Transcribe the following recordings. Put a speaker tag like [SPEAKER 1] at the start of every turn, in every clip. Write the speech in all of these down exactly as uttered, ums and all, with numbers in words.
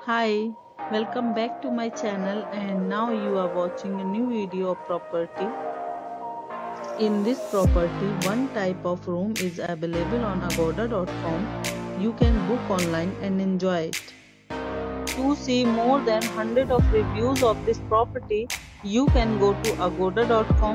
[SPEAKER 1] Hi, welcome back to my channel and now you are watching a new video of property. In this property, one type of room is available on agoda dot com. You can book online and enjoy it. To see more than one hundred of reviews of this property, you can go to agoda dot com.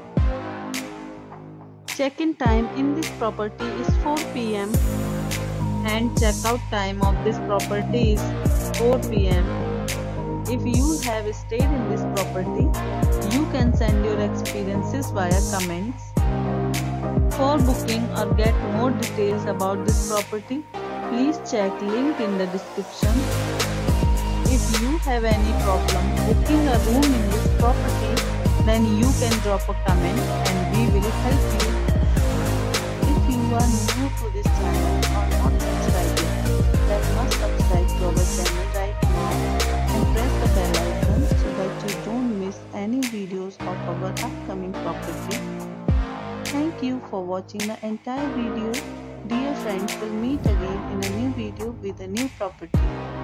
[SPEAKER 1] Check-in time in this property is four p m and checkout time of this property is four p m If you have stayed in this property, you can send your experiences via comments. For booking or get more details about this property, please check link in the description. If you have any problem booking a room in this property, then you can drop a comment and we will help you. If you are new to this channel or not subscribed yet, then must subscribe to our channel right now and press the bell icon so that you don't miss any videos of our upcoming property. Thank you for watching the entire video. Dear friends, we'll meet again in a new video with a new property.